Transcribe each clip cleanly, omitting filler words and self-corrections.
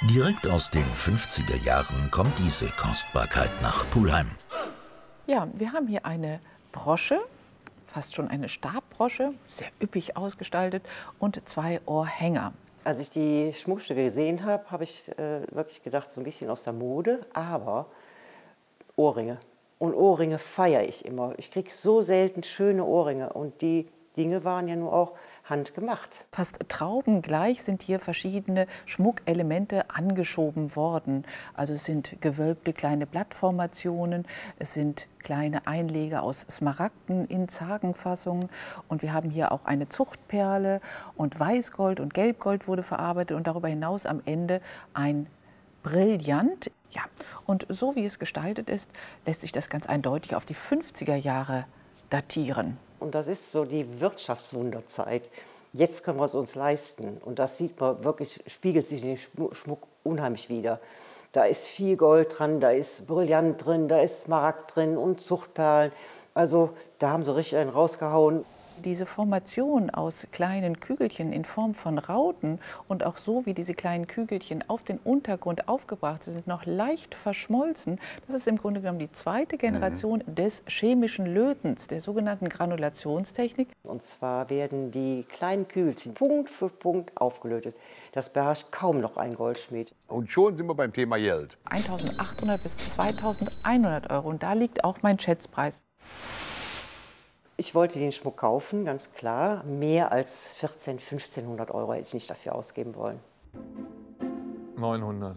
Direkt aus den 50er Jahren kommt diese Kostbarkeit nach Pulheim. Ja, wir haben hier eine Brosche, fast schon eine Stabbrosche, sehr üppig ausgestaltet, und 2 Ohrhänger. Als ich die Schmuckstücke gesehen habe, habe ich wirklich gedacht, so ein bisschen aus der Mode, aber Ohrringe. Und Ohrringe feiere ich immer. Ich kriege so selten schöne Ohrringe und die Dinge waren ja nur auch handgemacht. Fast traubengleich sind hier verschiedene Schmuckelemente angeschoben worden. Also es sind gewölbte kleine Blattformationen, es sind kleine Einleger aus Smaragden in Zagenfassungen und wir haben hier auch eine Zuchtperle und Weißgold und Gelbgold wurde verarbeitet und darüber hinaus am Ende ein Brillant. Ja, und so wie es gestaltet ist, lässt sich das ganz eindeutig auf die 50er Jahre datieren. Und das ist so die Wirtschaftswunderzeit. Jetzt können wir es uns leisten. Und das sieht man wirklich, spiegelt sich in den Schmuck unheimlich wider. Da ist viel Gold dran, da ist Brillant drin, da ist Smaragd drin und Zuchtperlen. Also da haben sie richtig einen rausgehauen. Diese Formation aus kleinen Kügelchen in Form von Rauten und auch so, wie diese kleinen Kügelchen auf den Untergrund aufgebracht sind, noch leicht verschmolzen. Das ist im Grunde genommen die zweite Generation des chemischen Lötens, der sogenannten Granulationstechnik. Und zwar werden die kleinen Kügelchen Punkt für Punkt aufgelötet. Das beherrscht kaum noch ein Goldschmied. Und schon sind wir beim Thema Geld. 1.800 bis 2.100 Euro. Und da liegt auch mein Schätzpreis. Ich wollte den Schmuck kaufen, ganz klar. Mehr als 1.400, 1.500 Euro hätte ich nicht dafür ausgeben wollen. 900.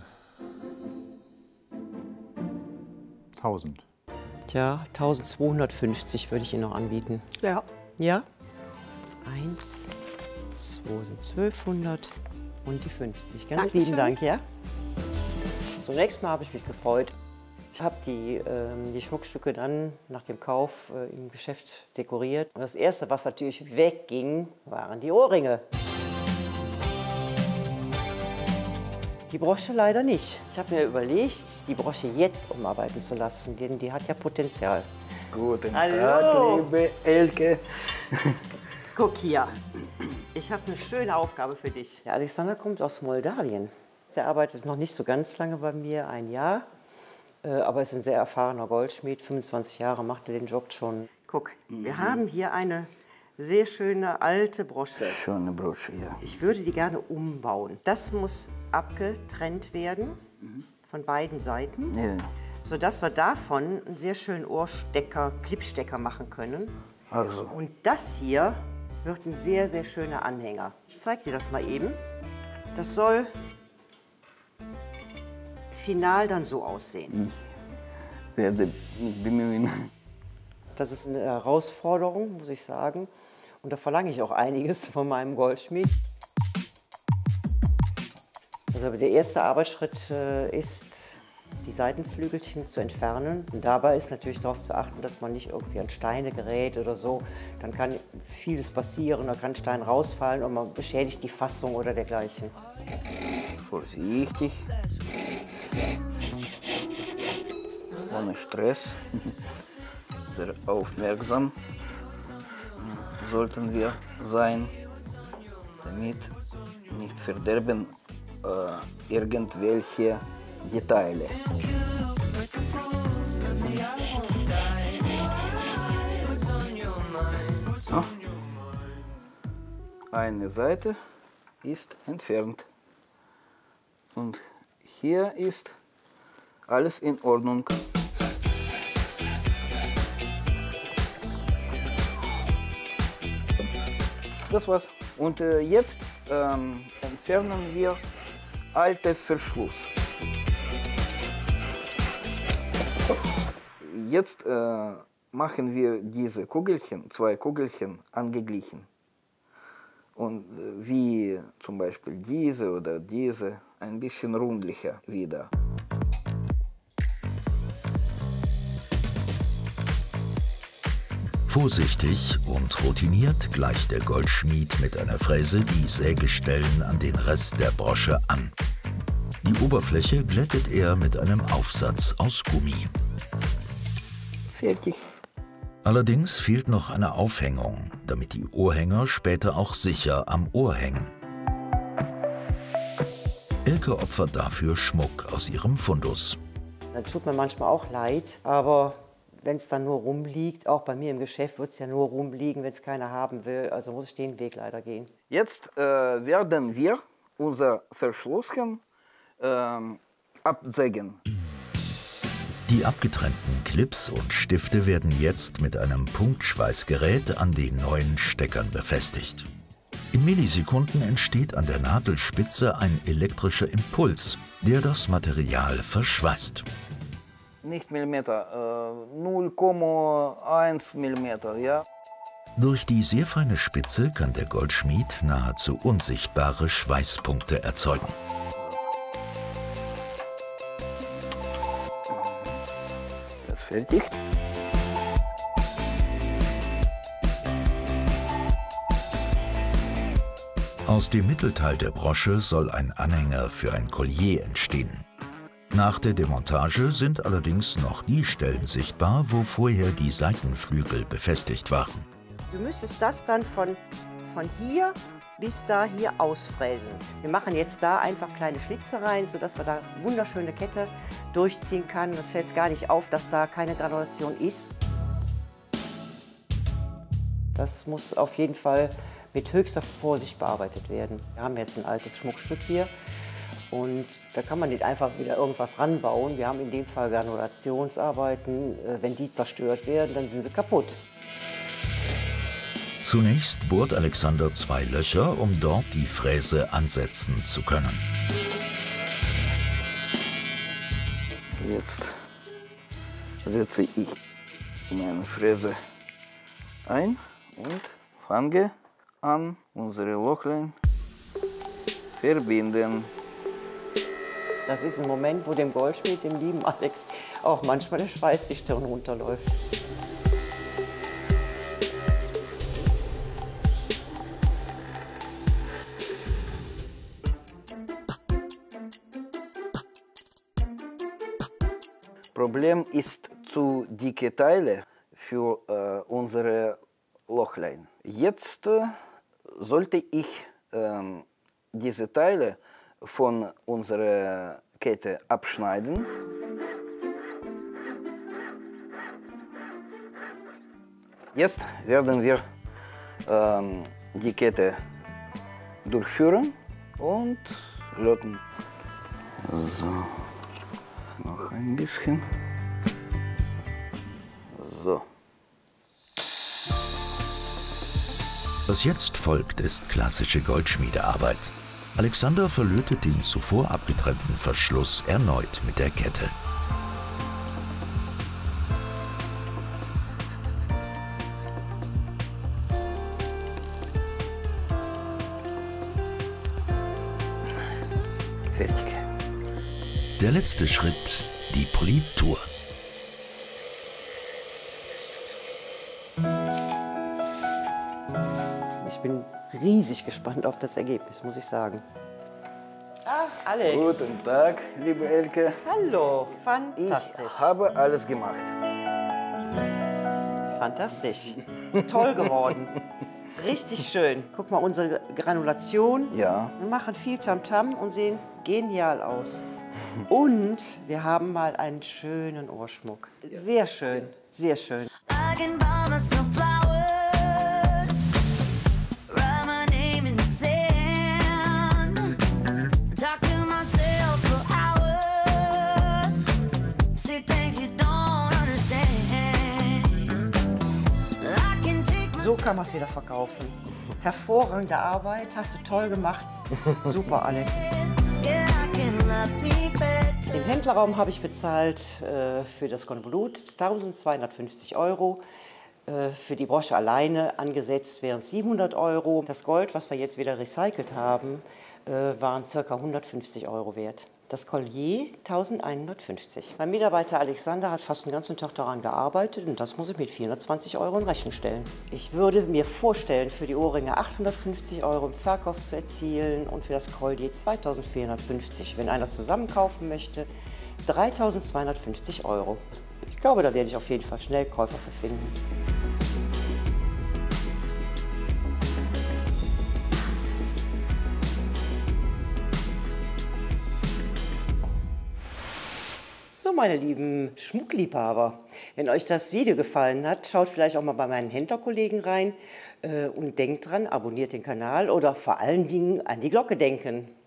1000. Tja, 1.250 würde ich Ihnen noch anbieten. Ja. Ja? 1, 2 sind 1.200 und die 50. Ganz Dankeschön. lieben Dank, ja? Zunächst mal habe ich mich gefreut. Ich habe die Schmuckstücke dann nach dem Kauf im Geschäft dekoriert. Und das Erste, was natürlich wegging, waren die Ohrringe. Die Brosche leider nicht. Ich habe mir überlegt, die Brosche jetzt umarbeiten zu lassen, denn die hat ja Potenzial. Guten Hallo. Tag, liebe Elke. Guck hier, ich habe eine schöne Aufgabe für dich. Der Alexander kommt aus Moldawien. Der arbeitet noch nicht so ganz lange bei mir, 1 Jahr. Aber ist ein sehr erfahrener Goldschmied, 25 Jahre macht er den Job schon. Guck, wir haben hier eine sehr schöne alte Brosche. Schöne Brosche, ja. Ich würde die gerne umbauen. Das muss abgetrennt werden von beiden Seiten, Ja. sodass wir davon einen sehr schönen Ohrstecker, Clipstecker machen können. Also, Und das hier wird ein sehr, sehr schöner Anhänger. Ich zeige dir das mal eben. Das soll final dann so aussehen. ich werde mich bemühen. Das ist eine Herausforderung, muss ich sagen. Und da verlange ich auch einiges von meinem Goldschmied. Also der erste Arbeitsschritt ist, die Seitenflügelchen zu entfernen. Und dabei ist natürlich darauf zu achten, dass man nicht irgendwie an Steine gerät oder so. Dann kann vieles passieren, da kann ein Stein rausfallen und man beschädigt die Fassung oder dergleichen. Vorsichtig. Ohne Stress. Sehr aufmerksam sollten wir sein, damit nicht verderben irgendwelche Details. So. Eine Seite ist entfernt. Und hier ist alles in Ordnung. Das war's. Und jetzt entfernen wir alte Verschluss. Jetzt machen wir diese Kugelchen, 2 Kugelchen, angeglichen. Und wie zum Beispiel diese oder diese, ein bisschen rundlicher wieder. Vorsichtig und routiniert gleicht der Goldschmied mit einer Fräse die Sägestellen an den Rest der Brosche an. Die Oberfläche glättet er mit einem Aufsatz aus Gummi. Fertig. Allerdings fehlt noch eine Aufhängung, damit die Ohrhänger später auch sicher am Ohr hängen. Elke opfert dafür Schmuck aus ihrem Fundus. Das tut mir manchmal auch leid, aber wenn es dann nur rumliegt, auch bei mir im Geschäft wird es ja nur rumliegen, wenn es keiner haben will. Also muss ich den Weg leider gehen. Jetzt werden wir unser Verschlusschen absägen. Die abgetrennten Clips und Stifte werden jetzt mit einem Punktschweißgerät an den neuen Steckern befestigt. In Millisekunden entsteht an der Nadelspitze ein elektrischer Impuls, der das Material verschweißt. Nicht Millimeter, 0,1 Millimeter, ja. Durch die sehr feine Spitze kann der Goldschmied nahezu unsichtbare Schweißpunkte erzeugen. Das ist fertig. Aus dem Mittelteil der Brosche soll ein Anhänger für ein Collier entstehen. Nach der Demontage sind allerdings noch die Stellen sichtbar, wo vorher die Seitenflügel befestigt waren. Du müsstest das dann von hier bis da hier ausfräsen. Wir machen jetzt da einfach kleine Schlitze rein, sodass wir da eine wunderschöne Kette durchziehen kann. Dann fällt es gar nicht auf, dass da keine Granulation ist. Das muss auf jeden Fall mit höchster Vorsicht bearbeitet werden. Wir haben jetzt ein altes Schmuckstück hier und da kann man nicht einfach wieder irgendwas ranbauen. Wir haben in dem Fall Granulationsarbeiten. Wenn die zerstört werden, dann sind sie kaputt. Zunächst bohrt Alexander 2 Löcher, um dort die Fräse ansetzen zu können. Jetzt setze ich meine Fräse ein und fange an, unsere Lochlein verbinden. Das ist ein Moment, wo dem Goldschmied, dem lieben Alex, auch manchmal der Schweiß die Stirn runterläuft. Problem ist zu dicke Teile für unsere Lochlein. Jetzt sollte ich diese Teile von unserer Kette abschneiden. Jetzt werden wir die Kette durchführen und löten. So, noch ein bisschen. So. Was jetzt folgt, ist klassische Goldschmiedearbeit. Alexander verlötet den zuvor abgetrennten Verschluss erneut mit der Kette. Fertig. Der letzte Schritt, die Politur. Ich bin riesig gespannt auf das Ergebnis, muss ich sagen. Ach, Alex. Guten Tag, liebe Elke. Hallo, fantastisch. Ich habe alles gemacht. Fantastisch. Toll geworden. Richtig schön. Guck mal, unsere Granulation. Ja. Wir machen viel Tamtam und sehen genial aus. Und wir haben mal einen schönen Ohrschmuck. Sehr schön, sehr schön. So kann man es wieder verkaufen. Hervorragende Arbeit, hast du toll gemacht. Super, Alex. Den Händlerraum habe ich bezahlt für das Konvolut 1.250 €. Für die Brosche alleine angesetzt wären es 700 €. Das Gold, was wir jetzt wieder recycelt haben, waren ca. 150 € wert. Das Collier 1.150. Mein Mitarbeiter Alexander hat fast den ganzen Tag daran gearbeitet und das muss ich mit 420 € in Rechnung stellen. Ich würde mir vorstellen, für die Ohrringe 850 € im Verkauf zu erzielen und für das Collier 2.450. Wenn einer zusammen kaufen möchte, 3.250 €. Ich glaube, da werde ich auf jeden Fall schnell Käufer für finden. meine lieben Schmuckliebhaber, wenn euch das Video gefallen hat, schaut vielleicht auch mal bei meinen Händlerkollegen rein und denkt dran, abonniert den Kanal oder vor allen Dingen an die Glocke denken.